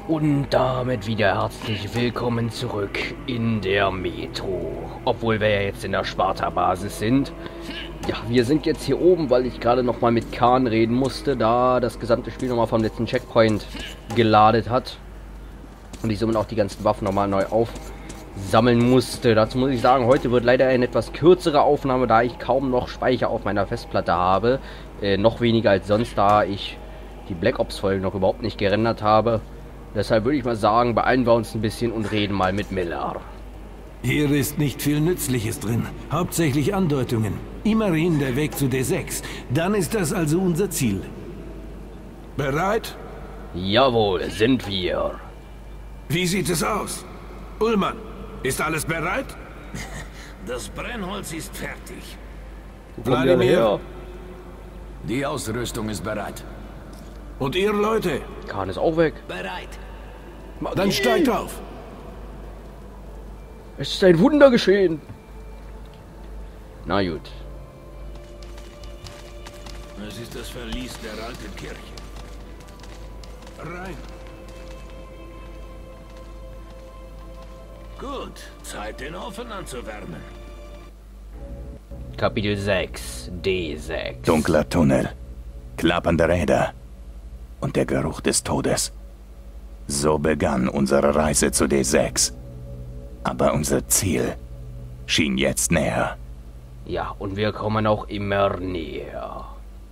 Und damit wieder herzlich willkommen zurück in der Metro. Obwohl wir ja jetzt in der Sparta-Basis sind. Ja, wir sind jetzt hier oben, weil ich gerade nochmal mit Khan reden musste, da das gesamte Spiel nochmal vom letzten Checkpoint geladet hat. Und ich somit auch die ganzen Waffen nochmal neu aufsammeln musste. Dazu muss ich sagen, heute wird leider eine etwas kürzere Aufnahme, da ich kaum noch Speicher auf meiner Festplatte habe. Noch weniger als sonst, da ich die Black Ops-Folge noch überhaupt nicht gerendert habe. Deshalb würde ich mal sagen, beeilen wir uns ein bisschen und reden mal mit Miller. Hier ist nicht viel Nützliches drin. Hauptsächlich Andeutungen. Immerhin der Weg zu D6. Dann ist das also unser Ziel. Bereit? Jawohl, sind wir. Wie sieht es aus? Ullmann, ist alles bereit? Das Brennholz ist fertig. Wladimir? Die Ausrüstung ist bereit. Und ihr Leute? Khan ist auch weg. Bereit. Dann steigt auf. Es ist ein Wunder geschehen. Na gut. Es ist das Verlies der alten Kirche. Rein. Gut, Zeit den Ofen anzuwärmen. Kapitel 6, D6. Dunkler Tunnel, klappernde Räder und der Geruch des Todes. So begann unsere Reise zu D6. Aber unser Ziel schien jetzt näher. Ja, und wir kommen auch immer näher.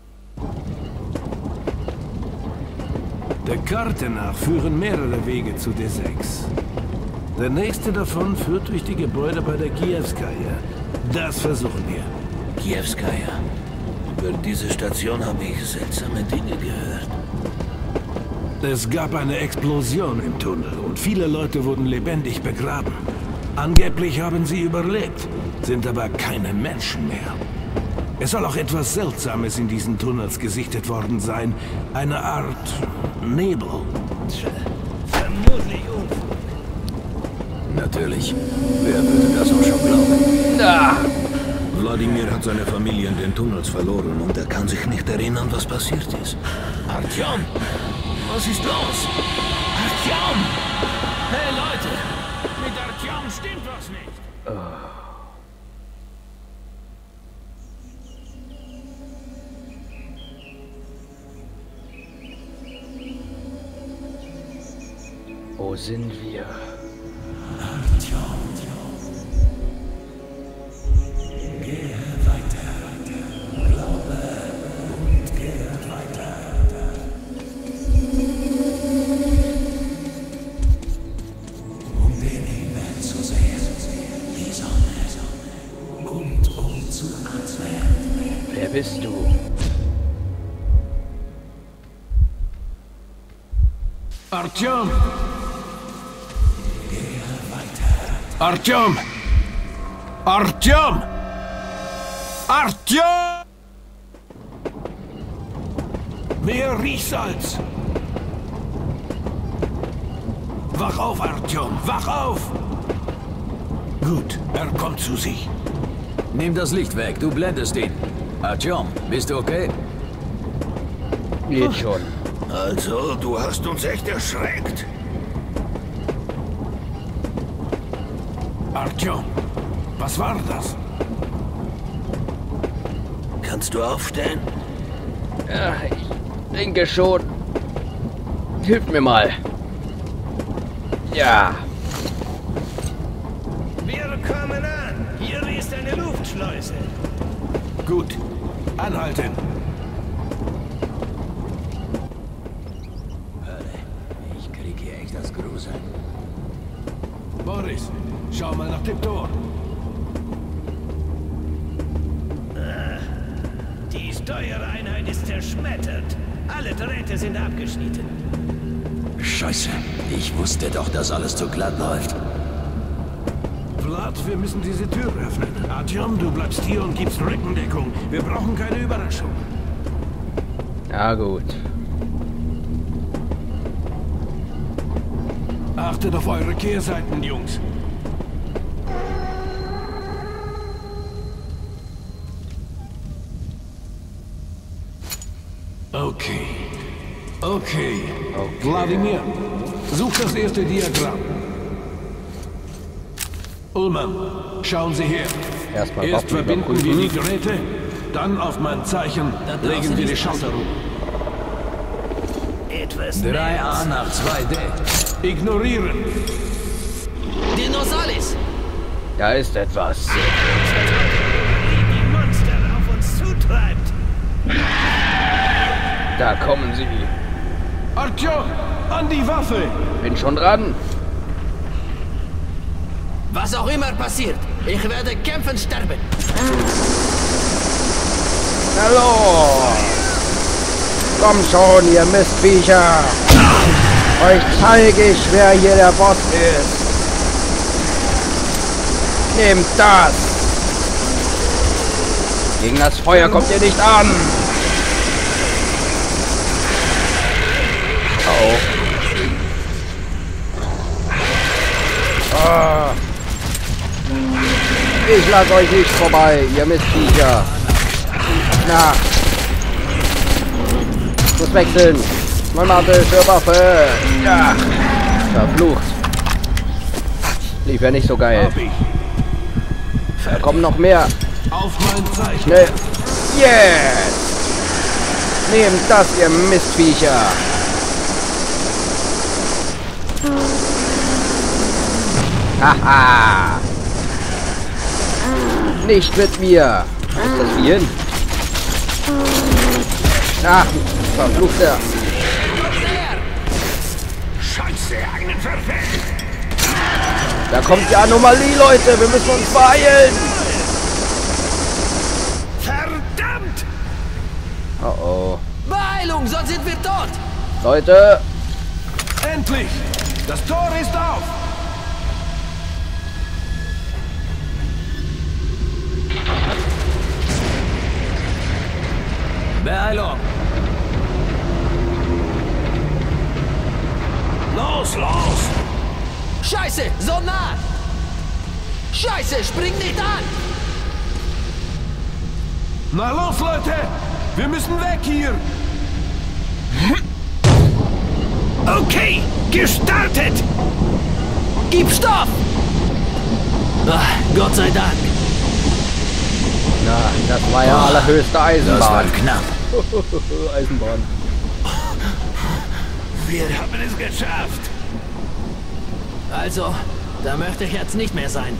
Der Karte nach führen mehrere Wege zu D6. Der nächste davon führt durch die Gebäude bei der Kievskaya. Das versuchen wir. Kievskaya. Über diese Station habe ich seltsame Dinge gehört. Es gab eine Explosion im Tunnel und viele Leute wurden lebendig begraben. Angeblich haben sie überlebt, sind aber keine Menschen mehr. Es soll auch etwas Seltsames in diesen Tunnels gesichtet worden sein. Eine Art Nebel. Vermutlich Unfug. Natürlich. Wer würde das auch schon glauben? Ah, Wladimir hat seine Familie in den Tunnels verloren und er kann sich nicht erinnern, was passiert ist. Artyom! Was ist los? Artyom! Hey Leute! Mit Artyom stimmt was nicht! wo sind wir? Wer bist du? Artyom! Artyom! Artyom! Artyom! Mehr Riechsalz! Wach auf, Artyom! Wach auf! Gut, er kommt zu sich. Nimm das Licht weg, du blendest ihn. Artyom, bist du okay? Geht schon. Also, du hast uns echt erschreckt. Artyom, was war das? Kannst du aufstehen? Ja, ich denke schon. Hilf mir mal. Ja. Wir kommen an. Hier ist eine Luftschleuse. Gut, anhalten. Ich krieg hier echt das Gruseln. Boris, schau mal nach dem Tor. Die Steuereinheit ist zerschmettert. Alle Drähte sind abgeschnitten. Scheiße, ich wusste doch, dass alles zu glatt läuft. Vlad, wir müssen diese Tür öffnen. Artyom, du bleibst hier und gibst Rückendeckung. Wir brauchen keine Überraschung. Ja gut. Achtet auf eure Kehrseiten, Jungs. Okay. Okay. Wladimir, such das erste Diagramm. Ullmann, schauen Sie her. Erstmal Erst verbinden wir die Geräte, dann auf mein Zeichen legen wir die Schalter um. Etwas 3A nach 2D. Ignorieren. Dinosalis! Da ist etwas. Die Monster auf uns zutreibt. Da kommen sie. Artyom, an die Waffe! Bin schon dran. Was auch immer passiert, ich werde kämpfen sterben. Hallo! Komm schon, ihr Mistviecher! Euch zeige ich, wer hier der Boss ist. Nehmt das! Gegen das Feuer kommt ihr nicht an! Oh. Ah. Ich lasse euch nicht vorbei, ihr Mistviecher. Na. Ich muss wechseln. Pneumatische Waffe. Ja. Verflucht. Lief ja nicht so geil. Da kommen noch mehr. Auf mein Zeichen. Schnell. Yes. Nehmt das, ihr Mistviecher. Haha. Nicht mit mir. Wo ist das Vieh hin? Ach, verfluchter. Scheiße, einen verfehlt. Da kommt die Anomalie, Leute. Wir müssen uns beeilen. Verdammt! Oh oh. Beeilung, sonst sind wir tot. Leute. Endlich! Das Tor ist auf! Beeilung! Los, los! Scheiße, so nah! Scheiße, spring nicht an! Na los, Leute! Wir müssen weg hier! Okay, gestartet! Gib Stoff! Ach, Gott sei Dank. Na, das war ja allerhöchste Das war Eisenbahn. knapp. Eisenbahn. Wir haben es geschafft. Also, da möchte ich jetzt nicht mehr sein.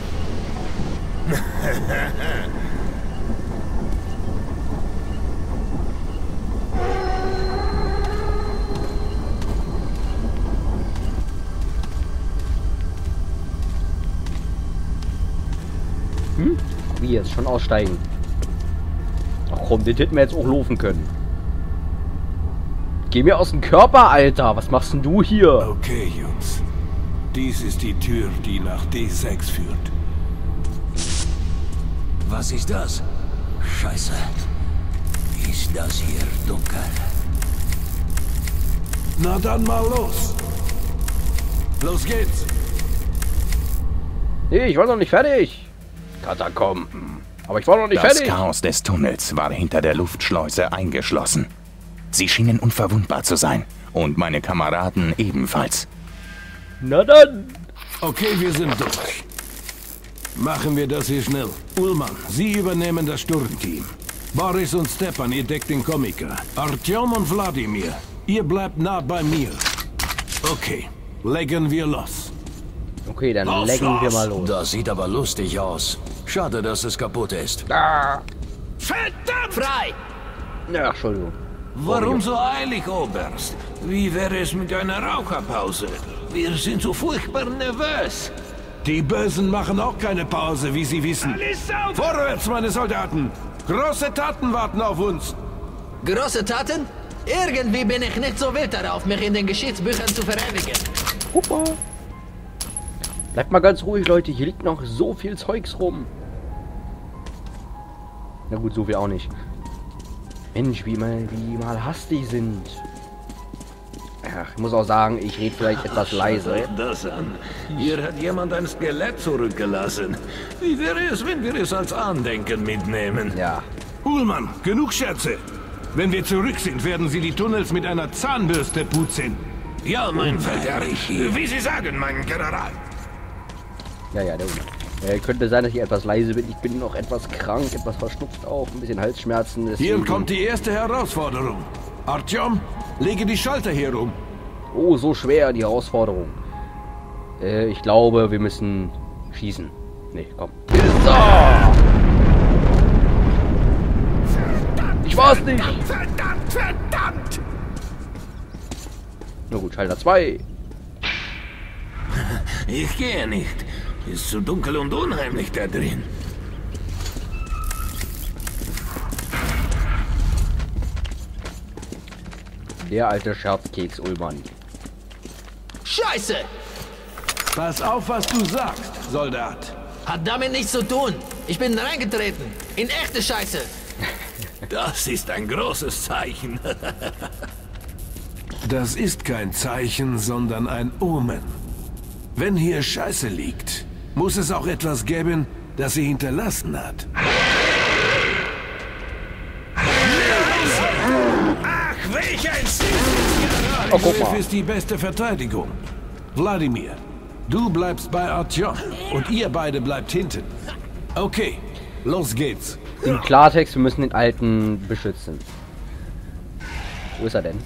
Wie jetzt? Schon aussteigen. Ach komm, den hätten wir jetzt auch laufen können. Geh mir aus dem Körper, Alter. Was machst denn du hier? Okay, Jungs. Dies ist die Tür, die nach D6 führt. Was ist das? Scheiße. Ist das hier dunkel? Na dann mal los! Los geht's! Nee, ich war noch nicht fertig. Katakomben. Aber ich war noch nicht Das fertig. Chaos des Tunnels war hinter der Luftschleuse eingeschlossen. Sie schienen unverwundbar zu sein. Und meine Kameraden ebenfalls. Na dann. Okay, wir sind durch. Machen wir das hier schnell. Ullmann, Sie übernehmen das Sturmteam. Boris und Stepan, ihr deckt den Komiker. Artyom und Wladimir, ihr bleibt nah bei mir. Okay, legen wir los. Okay, dann Los, legen wir los. mal los. Das sieht aber lustig aus. Schade, dass es kaputt ist. Ah. Verdammt! Frei! Ja, Entschuldigung. Warum so eilig, Oberst? Wie wäre es mit einer Raucherpause? Wir sind so furchtbar nervös. Die Bösen machen auch keine Pause, wie Sie wissen. Alles sauber! Vorwärts, meine Soldaten! Große Taten warten auf uns! Große Taten? Irgendwie bin ich nicht so wild darauf, mich in den Geschichtsbüchern zu verewigen. Huppa. Bleibt mal ganz ruhig, Leute. Hier liegt noch so viel Zeugs rum. Na gut, so viel auch nicht. Mensch, wie mal hastig sind. Ach, ich muss auch sagen, ich rede vielleicht etwas leise. Das an. Hier hat jemand ein Skelett zurückgelassen. Wie wäre es, wenn wir es als Andenken mitnehmen? Ja. Ullmann, genug Scherze! Wenn wir zurück sind, werden Sie die Tunnels mit einer Zahnbürste putzen. Ja, mein Vetter, wie Sie sagen, mein General. Ja, der Unge. Könnte sein, dass ich etwas leise bin. Ich bin noch etwas krank, etwas verschnupft auch, ein bisschen Halsschmerzen. Hier kommt die erste Herausforderung. Artyom, lege die Schalter hier um. Oh, so schwer, die Herausforderung. Ich glaube, wir müssen schießen. Nee, komm. So! Ich war's nicht! Verdammt! Na gut, Schalter 2. Ich gehe nicht. Ist zu dunkel und unheimlich da drin. Der alte Scherzkeks Ullmann. Scheiße! Pass auf, was du sagst, Soldat. Hat damit nichts zu tun. Ich bin reingetreten. In echte Scheiße. Das ist ein großes Zeichen. Das ist kein Zeichen, sondern ein Omen. Wenn hier Scheiße liegt, muss es auch etwas geben, das sie hinterlassen hat. Ach, welch ein Oh, guck mal. ist die beste Verteidigung. Wladimir, du bleibst bei Artyom und ihr beide bleibt hinten. Okay, los geht's. Im Klartext, wir müssen den Alten beschützen. Wo ist er denn?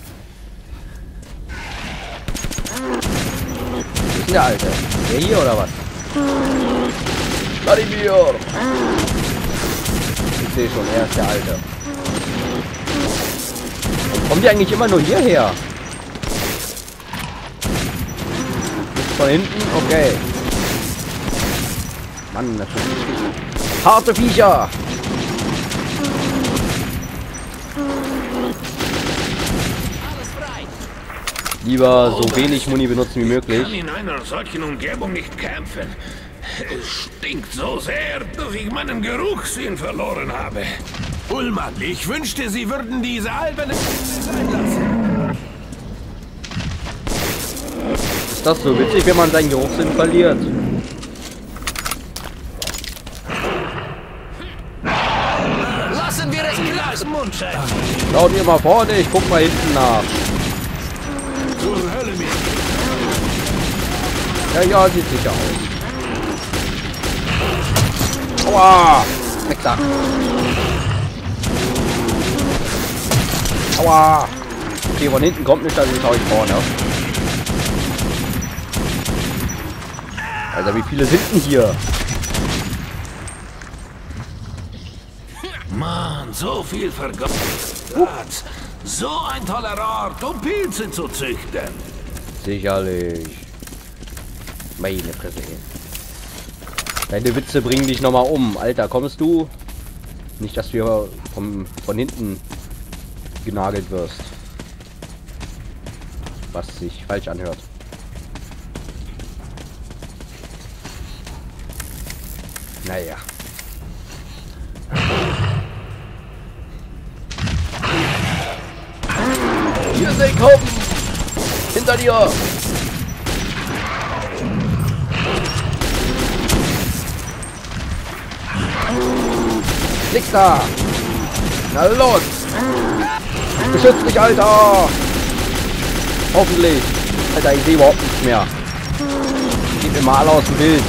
Wo ist denn der Alte? Der hier oder was? Vladimir! Ich sehe schon, er ist der Alte. Warum kommen die eigentlich immer nur hierher? Von hinten? Okay. Mann, das ist harte Viecher! Lieber so wenig Muni benutzen wie möglich. Ich kann in einer solchen Umgebung nicht kämpfen. Es stinkt so sehr, dass ich meinen Geruchssinn verloren habe. Ullmann, ich wünschte, Sie würden diese alberne sein lassen. Ist das so witzig, wenn man seinen Geruchssinn verliert? Lassen wir es klar. Schaut ihr mal vorne, ich guck mal hinten nach. Zur Hölle mit. Ja, sieht sicher aus. Aua! Weg da. Aua! Okay, von hinten kommt nicht, also schaue ich vorne. Alter, wie viele sind denn hier? Mann, so viel vergossen. So ein toller Ort, um Pilze zu züchten. Sicherlich. Meine Fresse. Deine Witze bringen dich nochmal um. Alter, kommst du? Nicht, dass du von hinten genagelt wirst. Was sich falsch anhört. Naja. Hier sind Haufen! Hinter dir! Nix da! Na los! Beschütz dich, Alter! Hoffentlich! Alter, ich sehe überhaupt nichts mehr. Geht mir mal alle aus dem Bild.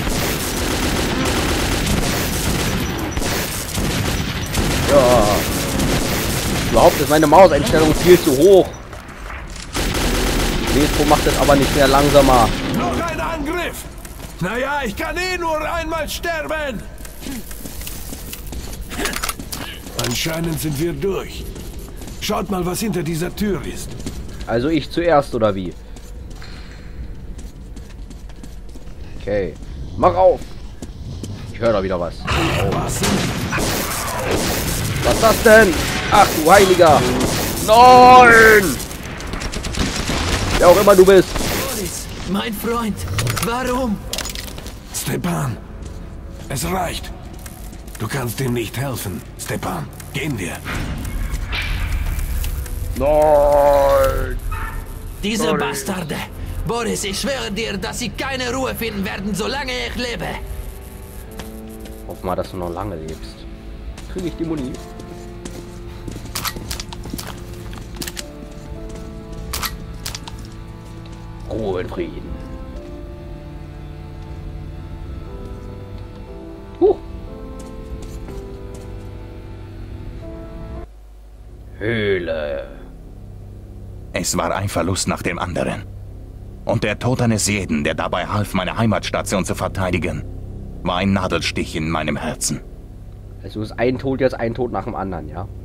Ja. Überhaupt ist meine Mauseinstellung viel zu hoch. Metro macht es aber nicht mehr langsamer. Noch ein Angriff! Naja, ich kann eh nur einmal sterben! Anscheinend sind wir durch. Schaut mal, was hinter dieser Tür ist. Also ich zuerst, oder wie? Okay. Mach auf! Ich höre da wieder was. Oh. Was ist das denn? Ach du Heiliger! Nein! Wer auch immer du bist. Boris, mein Freund, warum? Stepan, es reicht. Du kannst ihm nicht helfen, Stepan. Gehen wir. Nein! Diese Sorry. Bastarde. Boris, ich schwöre dir, dass sie keine Ruhe finden werden, solange ich lebe. Hoff mal, dass du noch lange lebst. Krieg ich die Muni? Ruhe in Frieden. Höhle. Es war ein Verlust nach dem anderen. Und der Tod eines jeden, der dabei half, meine Heimatstation zu verteidigen, war ein Nadelstich in meinem Herzen. Also ist ein Tod jetzt ein Tod nach dem anderen, ja?